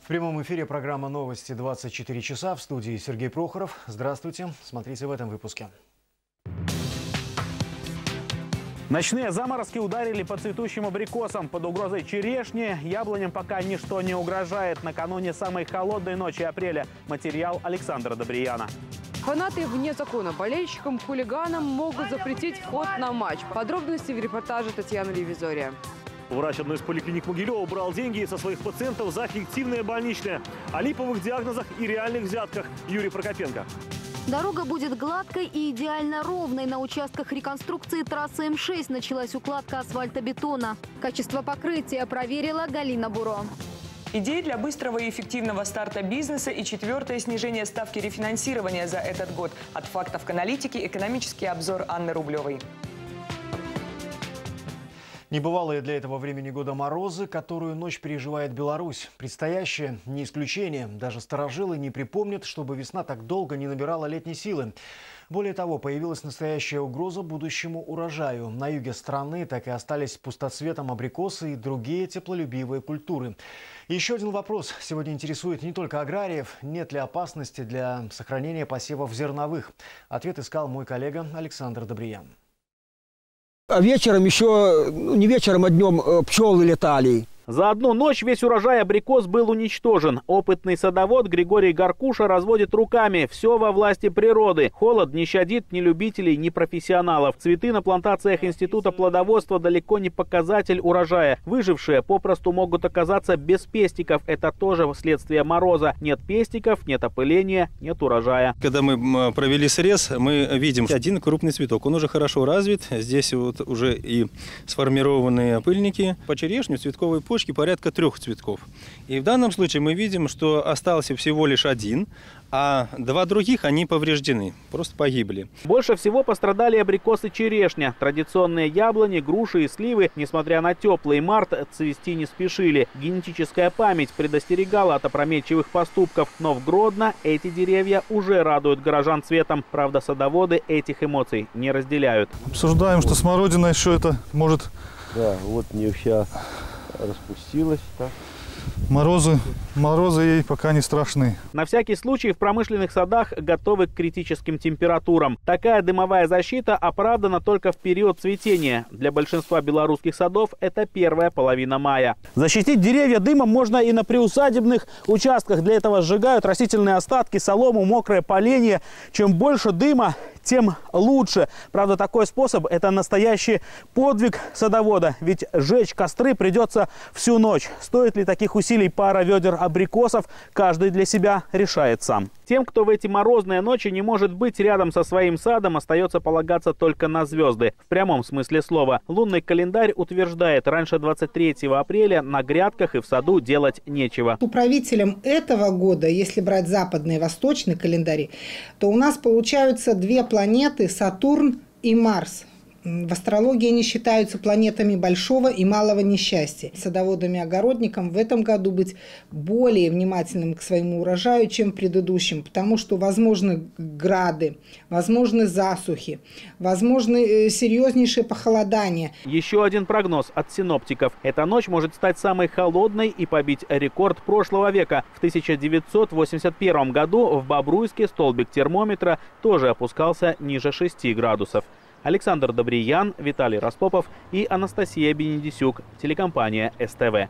В прямом эфире программа «Новости 24 часа». В студии Сергей Прохоров. Здравствуйте. Смотрите в этом выпуске. Ночные заморозки ударили по цветущим абрикосам. Под угрозой черешни яблоням пока ничто не угрожает. Накануне самой холодной ночи апреля. Материал Александра Добрияна. Фанаты вне закона. Болельщикам, хулиганам могут запретить вход на матч. Подробности в репортаже Татьяны Левизория. Врач одной из поликлиник Могилева брал деньги со своих пациентов за фиктивное больничное. О липовых диагнозах и реальных взятках Юрий Прокопенко. Дорога будет гладкой и идеально ровной. На участках реконструкции трассы М6 началась укладка асфальтобетона. Качество покрытия проверила Галина Буро. Идеи для быстрого и эффективного старта бизнеса и четвертое – снижение ставки рефинансирования за этот год. От фактов к аналитике экономический обзор Анны Рублевой. Небывалые для этого времени года морозы, которую ночь переживает Беларусь. Предстоящее не исключение. Даже старожилы не припомнят, чтобы весна так долго не набирала летней силы. Более того, появилась настоящая угроза будущему урожаю. На юге страны так и остались пустоцветом абрикосы и другие теплолюбивые культуры. И еще один вопрос сегодня интересует не только аграриев. Нет ли опасности для сохранения посевов зерновых? Ответ искал мой коллега Александр Добриян. А вечером еще, не вечером, а днем пчелы летали. За одну ночь весь урожай абрикос был уничтожен. Опытный садовод Григорий Гаркуша разводит руками. Все во власти природы. Холод не щадит ни любителей, ни профессионалов. Цветы на плантациях Института плодоводства далеко не показатель урожая. Выжившие попросту могут оказаться без пестиков. Это тоже следствие мороза. Нет пестиков, нет опыления, нет урожая. Когда мы провели срез, мы видим один крупный цветок. Он уже хорошо развит. Здесь вот уже и сформированные опыльники. По черешню цветковой почки порядка 3 цветков. И в данном случае мы видим, что остался всего лишь один, а 2 других они повреждены, просто погибли. Больше всего пострадали абрикосы черешня. Традиционные яблони, груши и сливы, несмотря на теплый март, цвести не спешили. Генетическая память предостерегала от опрометчивых поступков, но в Гродно эти деревья уже радуют горожан цветом. Правда, садоводы этих эмоций не разделяют. Обсуждаем, что смородина еще это может... Да, вот не вся распустилась, так. Морозы ей пока не страшны. На всякий случай в промышленных садах готовы к критическим температурам. Такая дымовая защита оправдана только в период цветения. Для большинства белорусских садов это первая половина мая. Защитить деревья дымом можно и на приусадебных участках. Для этого сжигают растительные остатки, солому, мокрое поленье. Чем больше дыма, тем лучше. Правда, такой способ – это настоящий подвиг садовода. Ведь жечь костры придется всю ночь. Стоит ли таких усилий пара ведер абрикосов, каждый для себя решает сам. Тем, кто в эти морозные ночи не может быть рядом со своим садом, остается полагаться только на звезды. В прямом смысле слова. Лунный календарь утверждает, раньше 23 апреля на грядках и в саду делать нечего. Управителем этого года, если брать западный и восточный календари, то у нас получаются 2 планеты Сатурн и Марс. В астрологии они считаются планетами большого и малого несчастья. Садоводам и огородникам в этом году быть более внимательным к своему урожаю, чем в предыдущем, потому что возможны грады, возможны засухи, возможны серьезнейшие похолодания. Еще один прогноз от синоптиков. Эта ночь может стать самой холодной и побить рекорд прошлого века. В 1981 году в Бобруйске столбик термометра тоже опускался ниже 6 градусов. Александр Добриян, Виталий Распопов и Анастасия Бенедисюк. Телекомпания СТВ.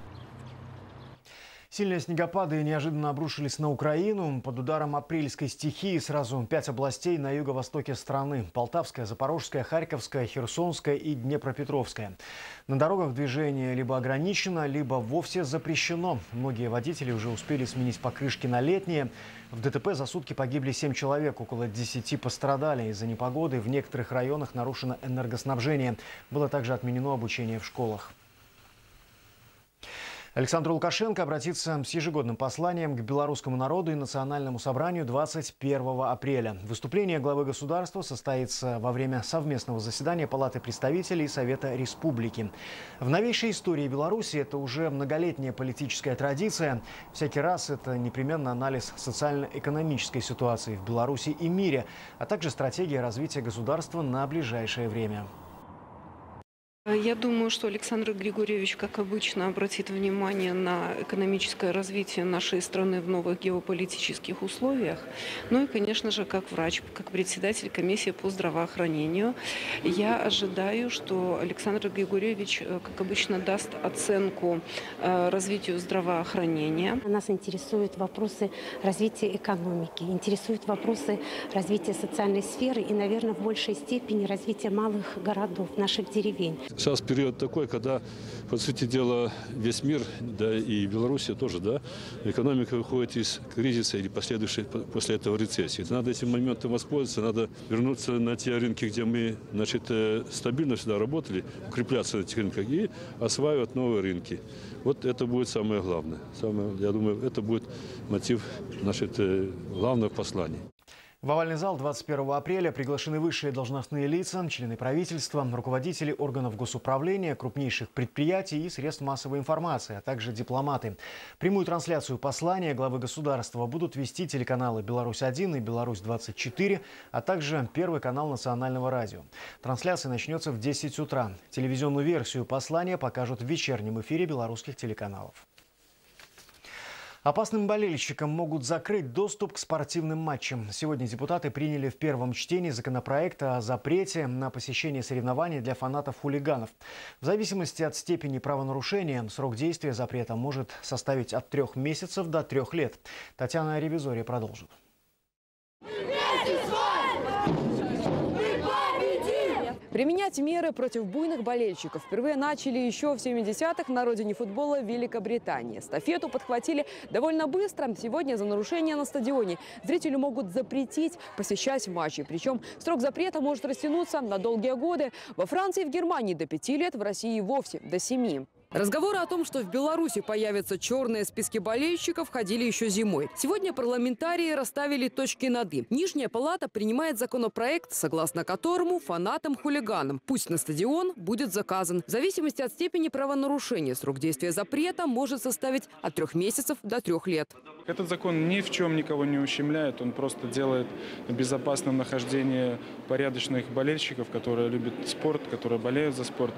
Сильные снегопады неожиданно обрушились на Украину. Под ударом апрельской стихии сразу 5 областей на юго-востоке страны. Полтавская, Запорожская, Харьковская, Херсонская и Днепропетровская. На дорогах движение либо ограничено, либо вовсе запрещено. Многие водители уже успели сменить покрышки на летние. В ДТП за сутки погибли 7 человек, около 10 пострадали. Из-за непогоды в некоторых районах нарушено энергоснабжение. Было также отменено обучение в школах. Александр Лукашенко обратится с ежегодным посланием к белорусскому народу и национальному собранию 21 апреля. Выступление главы государства состоится во время совместного заседания Палаты представителей и Совета Республики. В новейшей истории Беларуси это уже многолетняя политическая традиция. Всякий раз это непременно анализ социально-экономической ситуации в Беларуси и мире, а также стратегия развития государства на ближайшее время. Я думаю, что Александр Григорьевич, как обычно, обратит внимание на экономическое развитие нашей страны в новых геополитических условиях. Ну и, конечно же, как врач, как председатель комиссии по здравоохранению, я ожидаю, что Александр Григорьевич, как обычно, даст оценку развитию здравоохранения. Нас интересуют вопросы развития экономики, интересуют вопросы развития социальной сферы и, наверное, в большей степени развития малых городов, наших деревень. Сейчас период такой, когда, по сути дела, весь мир, да и Белоруссия тоже, да, экономика выходит из кризиса или последующей после этого рецессии. Надо этим моментом воспользоваться, надо вернуться на те рынки, где мы, значит, стабильно всегда работали, укрепляться на этих рынках и осваивать новые рынки. Вот это будет самое главное. Я думаю, это будет мотив, значит, главного послания. В овальный зал 21 апреля приглашены высшие должностные лица, члены правительства, руководители органов госуправления, крупнейших предприятий и средств массовой информации, а также дипломаты. Прямую трансляцию послания главы государства будут вести телеканалы «Беларусь-1» и «Беларусь-24», а также Первый канал национального радио. Трансляция начнется в 10 утра. Телевизионную версию послания покажут в вечернем эфире белорусских телеканалов. Опасным болельщикам могут закрыть доступ к спортивным матчам. Сегодня депутаты приняли в первом чтении законопроект о запрете на посещение соревнований для фанатов-хулиганов. В зависимости от степени правонарушения срок действия запрета может составить от 3 месяцев до 3 лет. Татьяна Ревизория продолжит. Применять меры против буйных болельщиков впервые начали еще в 70-х на родине футбола Великобритании. Эстафету подхватили довольно быстро. Сегодня за нарушение на стадионе зрителю могут запретить посещать матчи. Причем срок запрета может растянуться на долгие годы. Во Франции и в Германии до 5 лет, в России вовсе до 7. Разговоры о том, что в Беларуси появятся черные списки болельщиков, ходили еще зимой. Сегодня парламентарии расставили точки над «и». Нижняя палата принимает законопроект, согласно которому фанатам-хулиганам пусть на стадион будет заказан. В зависимости от степени правонарушения срок действия запрета может составить от 3 месяцев до 3 лет. Этот закон ни в чем никого не ущемляет, он просто делает безопасным нахождение порядочных болельщиков, которые любят спорт, которые болеют за спорт.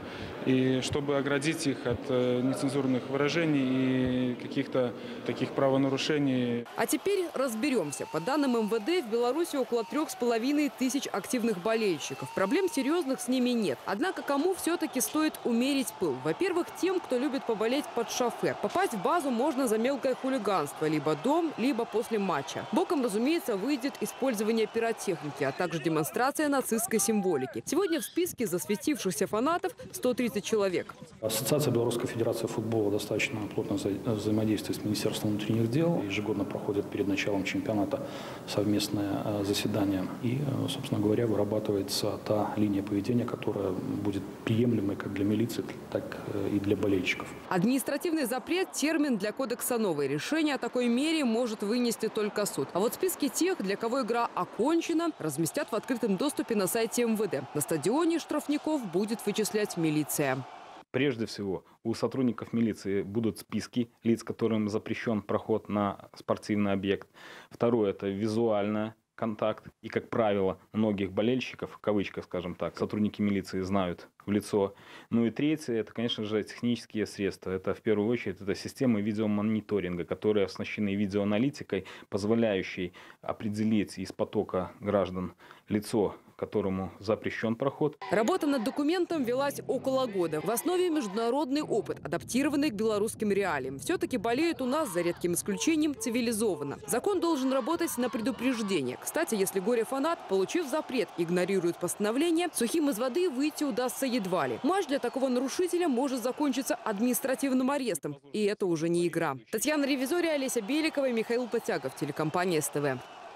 И чтобы оградить их от нецензурных выражений и каких-то таких правонарушений. А теперь разберемся. По данным МВД, в Беларуси около 3500 активных болельщиков. Проблем серьезных с ними нет. Однако кому все-таки стоит умерить пыл? Во-первых, тем, кто любит поболеть под шофе. Попасть в базу можно за мелкое хулиганство. Либо дом, либо после матча. Боком, разумеется, выйдет использование пиротехники, а также демонстрация нацистской символики. Сегодня в списке засветившихся фанатов 130 человек. Ассоциация Белорусской Федерации футбола достаточно плотно взаимодействует с Министерством внутренних дел. Ежегодно проходит перед началом чемпионата совместное заседание. И, собственно говоря, вырабатывается та линия поведения, которая будет приемлемой как для милиции, так и для болельщиков. Административный запрет – термин для кодекса новый. Решение о такой мере может вынести только суд. А вот списки тех, для кого игра окончена, разместят в открытом доступе на сайте МВД. На стадионе штрафников будет вычислять милиция. Прежде всего, у сотрудников милиции будут списки лиц, которым запрещен проход на спортивный объект. Второе – это визуальный контакт. И, как правило, многих болельщиков, в кавычках, скажем так, сотрудники милиции знают в лицо. Ну и третье – это, конечно же, технические средства. Это, в первую очередь, это системы видеомониторинга, которые оснащены видеоаналитикой, позволяющей определить из потока граждан лицо, которому запрещен проход. Работа над документом велась около года. В основе международный опыт, адаптированный к белорусским реалиям. Все-таки болеют у нас, за редким исключением, цивилизованно. Закон должен работать на предупреждение. Кстати, если горе-фанат, получив запрет, игнорирует постановление, сухим из воды выйти удастся едва ли. Матч для такого нарушителя может закончиться административным арестом. И это уже не игра. Татьяна Ревизория, Олеся Беликова и Михаил Потягов. Телекомпания СТВ.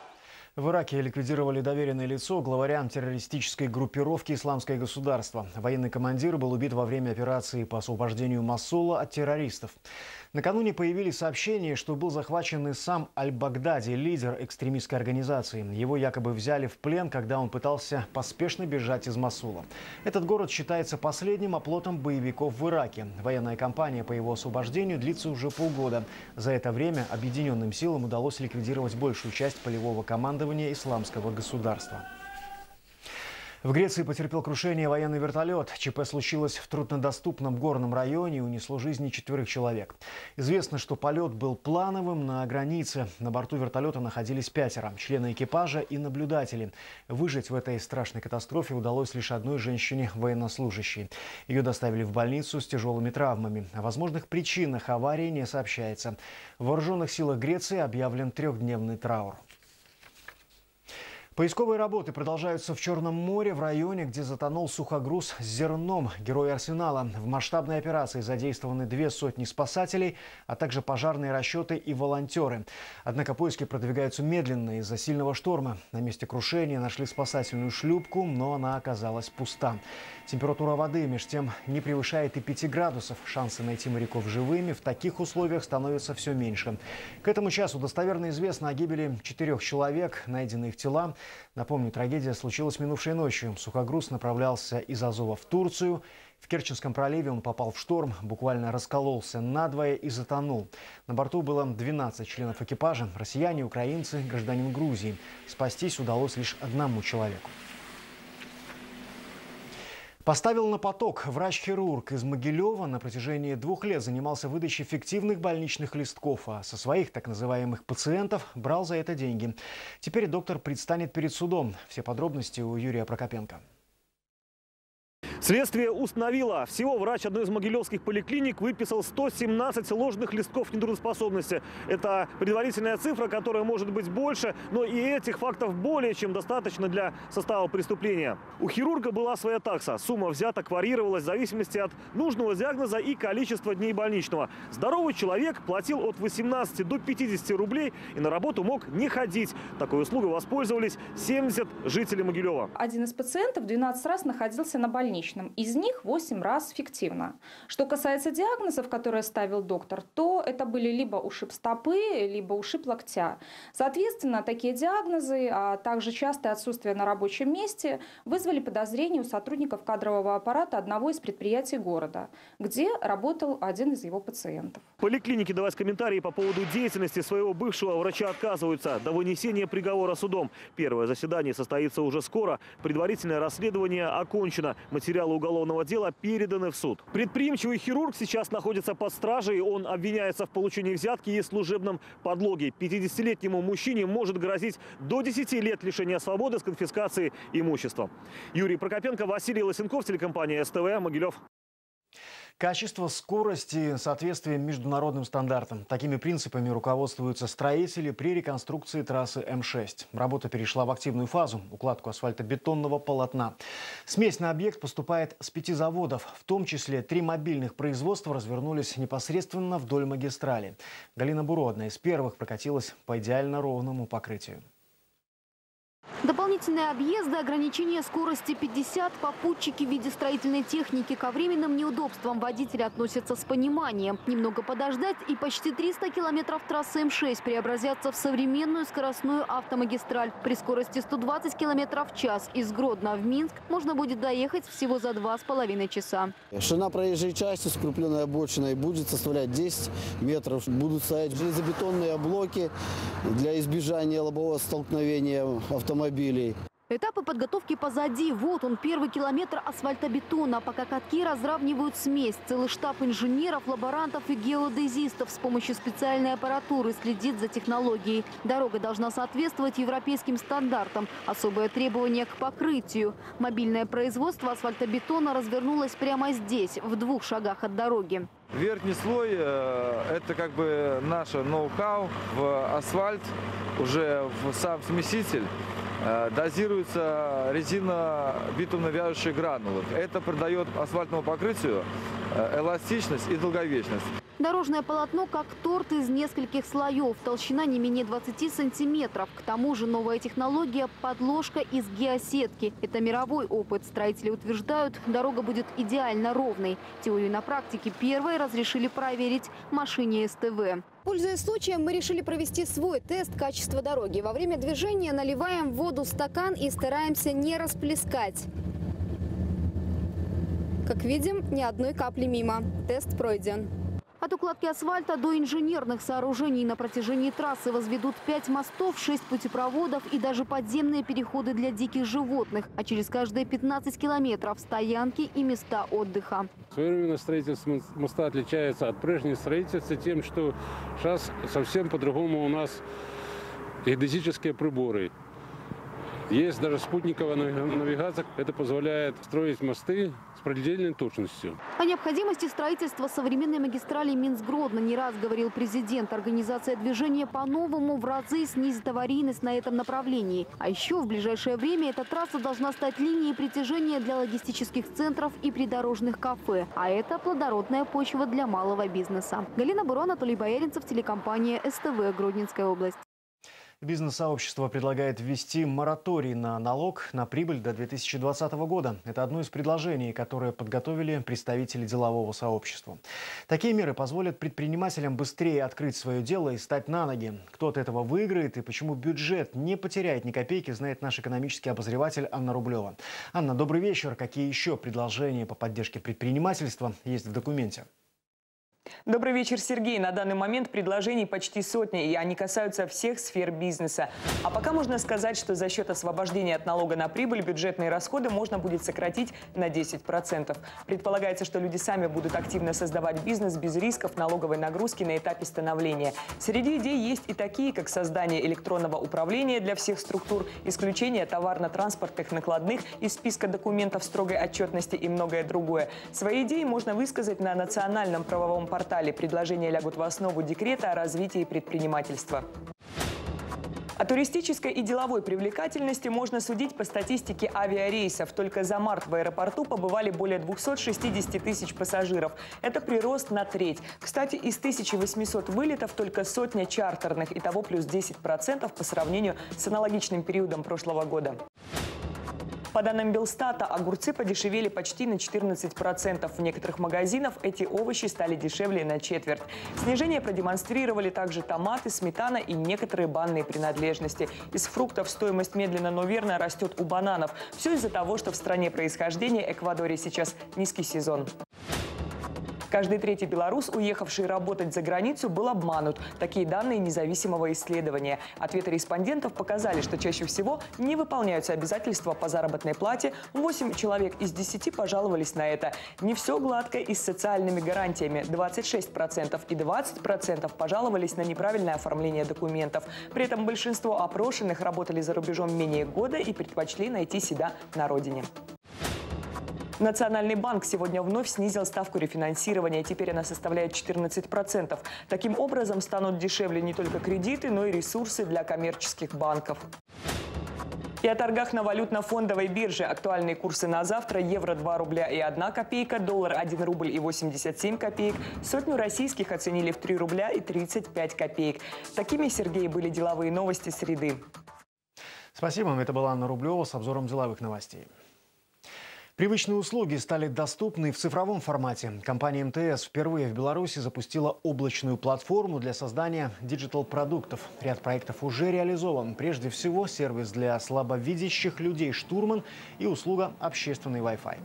В Ираке ликвидировали доверенное лицо главаря террористической группировки «Исламское государство». Военный командир был убит во время операции по освобождению Мосула от террористов. Накануне появились сообщения, что был захвачен и сам Аль-Багдади, лидер экстремистской организации. Его якобы взяли в плен, когда он пытался поспешно бежать из Мосула. Этот город считается последним оплотом боевиков в Ираке. Военная кампания по его освобождению длится уже полгода. За это время объединенным силам удалось ликвидировать большую часть полевого командования «Исламского государства». В Греции потерпел крушение военный вертолет. ЧП случилось в труднодоступном горном районе и унесло жизни 4 человек. Известно, что полет был плановым на границе. На борту вертолета находились 5 члены экипажа и наблюдатели. Выжить в этой страшной катастрофе удалось лишь одной женщине-военнослужащей. Ее доставили в больницу с тяжелыми травмами. О возможных причинах аварии не сообщается. В вооруженных силах Греции объявлен 3-дневный траур. Поисковые работы продолжаются в Черном море, в районе, где затонул сухогруз с зерном. Герои Арсенала. В масштабной операции задействованы 200 спасателей, а также пожарные расчеты и волонтеры. Однако поиски продвигаются медленно из-за сильного шторма. На месте крушения нашли спасательную шлюпку, но она оказалась пуста. Температура воды между тем не превышает и 5 градусов. Шансы найти моряков живыми в таких условиях становятся все меньше. К этому часу достоверно известно о гибели 4 человек, найдены их тела. Напомню, трагедия случилась минувшей ночью. Сухогруз направлялся из Азова в Турцию. В Керченском проливе он попал в шторм, буквально раскололся надвое и затонул. На борту было 12 членов экипажа – россияне, украинцы, гражданин Грузии. Спастись удалось лишь одному человеку. Поставил на поток. Врач-хирург из Могилева на протяжении 2 лет занимался выдачей фиктивных больничных листков, а со своих так называемых пациентов брал за это деньги. Теперь доктор предстанет перед судом. Все подробности у Юрия Прокопенко. Следствие установило, всего врач одной из могилевских поликлиник выписал 117 ложных листков нетрудоспособности. Это предварительная цифра, которая может быть больше, но и этих фактов более чем достаточно для состава преступления. У хирурга была своя такса. Сумма взяток варьировалась в зависимости от нужного диагноза и количества дней больничного. Здоровый человек платил от 18 до 50 рублей и на работу мог не ходить. Такой услугой воспользовались 70 жителей Могилева. Один из пациентов 12 раз находился на больничном. Из них 8 раз фиктивно. Что касается диагнозов, которые ставил доктор, то это были либо ушиб стопы, либо ушиб локтя. Соответственно, такие диагнозы, а также частое отсутствие на рабочем месте вызвали подозрения у сотрудников кадрового аппарата одного из предприятий города, где работал один из его пациентов. Поликлиники давать комментарии по поводу деятельности своего бывшего врача отказываются до вынесения приговора судом. Первое заседание состоится уже скоро. Предварительное расследование окончено. Материалы уголовного дела переданы в суд. Предприимчивый хирург сейчас находится под стражей. Он обвиняется в получении взятки и служебном подлоге. 50-летнему мужчине может грозить до 10 лет лишения свободы с конфискацией имущества. Юрий Прокопенко, Василий Лысенков, телекомпания СТВ, Могилев. Качество, скорость и соответствие международным стандартам. Такими принципами руководствуются строители при реконструкции трассы М6. Работа перешла в активную фазу – укладку асфальтобетонного полотна. Смесь на объект поступает с 5 заводов. В том числе 3 мобильных производства развернулись непосредственно вдоль магистрали. Галина Буро, одна из первых, прокатилась по идеально ровному покрытию. Дополнительные объезды, ограничение скорости 50, попутчики в виде строительной техники. Ко временным неудобствам водители относятся с пониманием. Немного подождать, и почти 300 километров трассы М6 преобразятся в современную скоростную автомагистраль. При скорости 120 километров в час из Гродно в Минск можно будет доехать всего за 2,5 часа. Ширина проезжей части с укрепленной обочиной будет составлять 10 метров. Будут стоять железобетонные блоки для избежания лобового столкновения автомобилей. Этапы подготовки позади. Вот он, 1-й километр асфальтобетона. Пока катки разравнивают смесь. Целый штаб инженеров, лаборантов и геодезистов с помощью специальной аппаратуры следит за технологией. Дорога должна соответствовать европейским стандартам. Особое требование к покрытию. Мобильное производство асфальтобетона развернулось прямо здесь, в 2 шагах от дороги. Верхний слой – это как бы наше ноу-хау в асфальт, уже в сам смеситель. Дозируется резина битумно-вяжущие гранулы. Это придает асфальтному покрытию эластичность и долговечность. Дорожное полотно как торт из нескольких слоев. Толщина не менее 20 сантиметров. К тому же новая технология – подложка из геосетки. Это мировой опыт. Строители утверждают, дорога будет идеально ровной. Теорию на практике первой разрешили проверить машине СТВ. Пользуясь случаем, мы решили провести свой тест качества дороги. Во время движения наливаем в воду стакан и стараемся не расплескать. Как видим, ни одной капли мимо. Тест пройден. От укладки асфальта до инженерных сооружений на протяжении трассы возведут 5 мостов, 6 путепроводов и даже подземные переходы для диких животных. А через каждые 15 километров стоянки и места отдыха. Современное строительство моста отличается от прежнего строительства тем, что сейчас совсем по-другому у нас геодезические приборы. Есть даже спутниковая навигация. Это позволяет строить мосты с предельной точностью. О необходимости строительства современной магистрали Минск-Гродно не раз говорил президент. Организация движения по-новому в разы снизит аварийность на этом направлении. А еще в ближайшее время эта трасса должна стать линией притяжения для логистических центров и придорожных кафе. А это плодородная почва для малого бизнеса. Галина Буро, Анатолий Бояринцев, телекомпания СТВ, Гродненская область. Бизнес-сообщество предлагает ввести мораторий на налог на прибыль до 2020 года. Это одно из предложений, которые подготовили представители делового сообщества. Такие меры позволят предпринимателям быстрее открыть свое дело и стать на ноги. Кто от этого выиграет и почему бюджет не потеряет ни копейки, знает наш экономический обозреватель Анна Рублева. Анна, добрый вечер. Какие еще предложения по поддержке предпринимательства есть в документе? Добрый вечер, Сергей. На данный момент предложений почти сотни, и они касаются всех сфер бизнеса. А пока можно сказать, что за счет освобождения от налога на прибыль бюджетные расходы можно будет сократить на 10%. Предполагается, что люди сами будут активно создавать бизнес без рисков налоговой нагрузки на этапе становления. Среди идей есть и такие, как создание электронного управления для всех структур, исключение товарно-транспортных накладных из списка документов строгой отчетности и многое другое. Свои идеи можно высказать на национальном правовом портале. Предложения лягут в основу декрета о развитии предпринимательства. О туристической и деловой привлекательности можно судить по статистике авиарейсов. Только за март в аэропорту побывали более 260 тысяч пассажиров. Это прирост на треть. Кстати, из 1800 вылетов только сотня чартерных. Итого плюс 10% по сравнению с аналогичным периодом прошлого года. По данным Белстата, огурцы подешевели почти на 14%. В некоторых магазинах эти овощи стали дешевле на четверть. Снижение продемонстрировали также томаты, сметана и некоторые банные принадлежности. Из фруктов стоимость медленно, но верно растет у бананов. Все из-за того, что в стране происхождения Эквадоре сейчас низкий сезон. Каждый третий белорус, уехавший работать за границу, был обманут. Такие данные независимого исследования. Ответы респондентов показали, что чаще всего не выполняются обязательства по заработной плате. 8 человек из 10 пожаловались на это. Не все гладко и с социальными гарантиями. 26% и 20% пожаловались на неправильное оформление документов. При этом большинство опрошенных работали за рубежом менее года и предпочли найти себя на родине. Национальный банк сегодня вновь снизил ставку рефинансирования. Теперь она составляет 14%. Таким образом, станут дешевле не только кредиты, но и ресурсы для коммерческих банков. И о торгах на валютно-фондовой бирже. Актуальные курсы на завтра: евро 2 рубля и 1 копейка, доллар 1 рубль и 87 копеек. Сотню российских оценили в 3 рубля и 35 копеек. Такими, Сергей, были деловые новости среды. Спасибо. Это была Анна Рублева с обзором деловых новостей. Привычные услуги стали доступны в цифровом формате. Компания МТС впервые в Беларуси запустила облачную платформу для создания диджитал-продуктов. Ряд проектов уже реализован. Прежде всего, сервис для слабовидящих людей «Штурман» и услуга общественный Wi-Fi.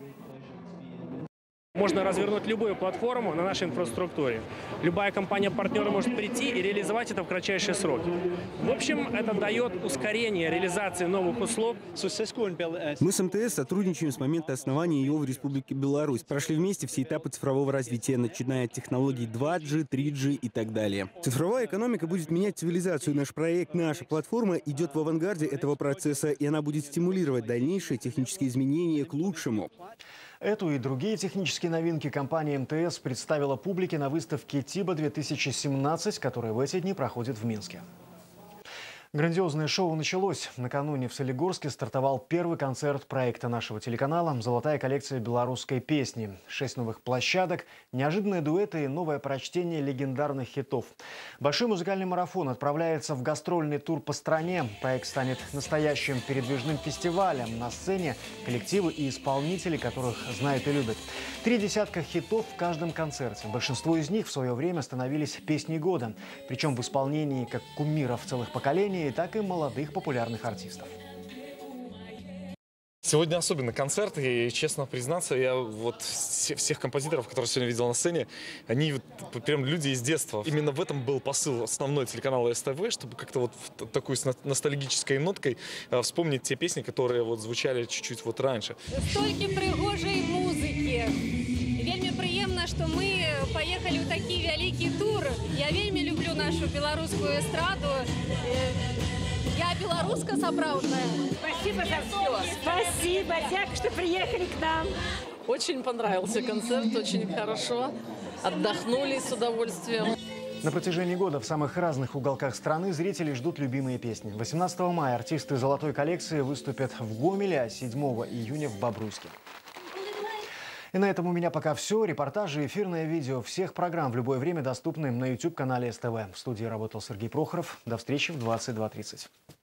Можно развернуть любую платформу на нашей инфраструктуре. Любая компания-партнер может прийти и реализовать это в кратчайшие сроки. В общем, это дает ускорение реализации новых услуг. Мы с МТС сотрудничаем с момента основания ее в Республике Беларусь. Прошли вместе все этапы цифрового развития, начиная от технологий 2G, 3G и так далее. Цифровая экономика будет менять цивилизацию. Наш проект, наша платформа идет в авангарде этого процесса, и она будет стимулировать дальнейшие технические изменения к лучшему. Эту и другие технические новинки компания МТС представила публике на выставке ТИБА-2017, которая в эти дни проходит в Минске. Грандиозное шоу началось. Накануне в Солигорске стартовал первый концерт проекта нашего телеканала «Золотая коллекция белорусской песни». 6 новых площадок, неожиданные дуэты и новое прочтение легендарных хитов. Большой музыкальный марафон отправляется в гастрольный тур по стране. Проект станет настоящим передвижным фестивалем. На сцене коллективы и исполнители, которых знают и любят. 3 десятка хитов в каждом концерте. Большинство из них в свое время становились песней года. Причем в исполнении как кумиров целых поколений, так и молодых популярных артистов. Сегодня особенно концерт, и, честно признаться, я вот всех композиторов, которых сегодня видел на сцене, они вот прям люди из детства. Именно в этом был посыл основной телеканала СТВ, чтобы как-то вот такой с ностальгической ноткой вспомнить те песни, которые вот звучали чуть-чуть вот раньше. Столько пригожей музыки. Вельми приемно, что мы поехали в такие великий тур. Я вельми люблю нашу белорусскую эстраду. Я белоруска сапраўдная. Спасибо за все. Спасибо, дякую, что приехали к нам. Очень понравился концерт, очень хорошо. Отдохнули с удовольствием. На протяжении года в самых разных уголках страны зрители ждут любимые песни. 18 мая артисты «Золотой коллекции» выступят в Гомеле, а 7 июня в Бобруйске. И на этом у меня пока все. Репортажи и эфирное видео всех программ в любое время доступны на YouTube-канале СТВ. В студии работал Сергей Прохоров. До встречи в 22:30.